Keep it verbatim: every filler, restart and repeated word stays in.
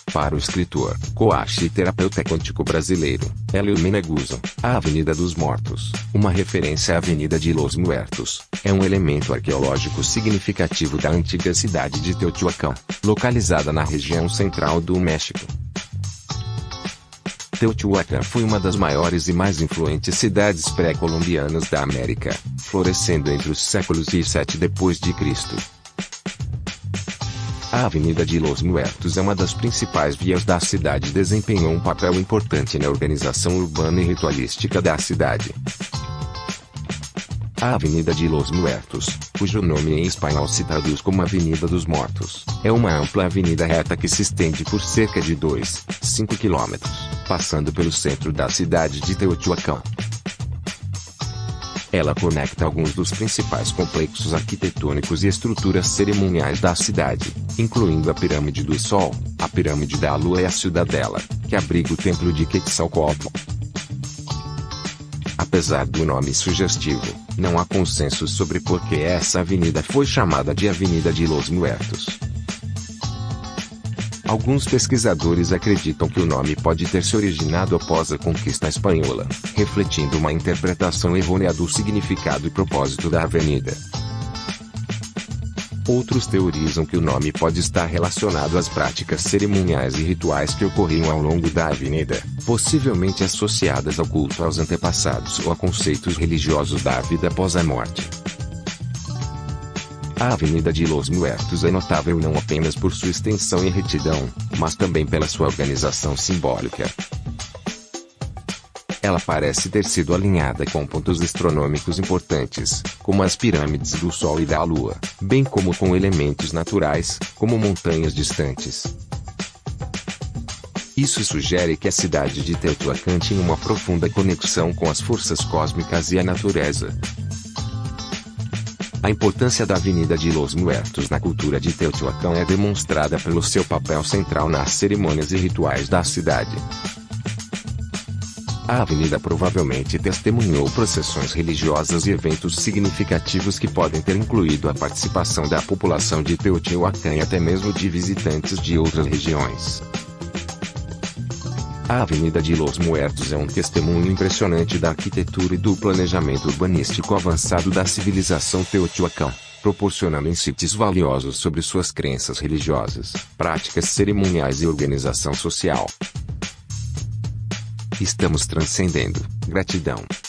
Para o escritor, coach e terapeuta quântico brasileiro, Hélio Meneguzzo, a Avenida dos Mortos, uma referência à Avenida de Los Muertos, é um elemento arqueológico significativo da antiga cidade de Teotihuacán, localizada na região central do México. Teotihuacán foi uma das maiores e mais influentes cidades pré-colombianas da América, florescendo entre os séculos seis e sete depois de Cristo. A Avenida de Los Muertos é uma das principais vias da cidade e desempenhou um papel importante na organização urbana e ritualística da cidade. A Avenida de Los Muertos, cujo nome em espanhol se traduz como Avenida dos Mortos, é uma ampla avenida reta que se estende por cerca de dois vírgula cinco quilômetros, passando pelo centro da cidade de Teotihuacán. Ela conecta alguns dos principais complexos arquitetônicos e estruturas cerimoniais da cidade, incluindo a Pirâmide do Sol, a Pirâmide da Lua e a Ciudadela, que abriga o Templo de Quetzalcóatl. Apesar do nome sugestivo, não há consenso sobre por que essa avenida foi chamada de Avenida de Los Muertos. Alguns pesquisadores acreditam que o nome pode ter se originado após a conquista espanhola, refletindo uma interpretação errônea do significado e propósito da avenida. Outros teorizam que o nome pode estar relacionado às práticas cerimoniais e rituais que ocorriam ao longo da avenida, possivelmente associadas ao culto aos antepassados ou a conceitos religiosos da vida após a morte. A Avenida de Los Muertos é notável não apenas por sua extensão e retidão, mas também pela sua organização simbólica. Ela parece ter sido alinhada com pontos astronômicos importantes, como as pirâmides do Sol e da Lua, bem como com elementos naturais, como montanhas distantes. Isso sugere que a cidade de Teotihuacán tinha uma profunda conexão com as forças cósmicas e a natureza. A importância da Avenida de Los Muertos na cultura de Teotihuacán é demonstrada pelo seu papel central nas cerimônias e rituais da cidade. A avenida provavelmente testemunhou procissões religiosas e eventos significativos que podem ter incluído a participação da população de Teotihuacán e até mesmo de visitantes de outras regiões. A Avenida de Los Muertos é um testemunho impressionante da arquitetura e do planejamento urbanístico avançado da civilização Teotihuacán, proporcionando insights valiosos sobre suas crenças religiosas, práticas cerimoniais e organização social. Estamos transcendendo. Gratidão.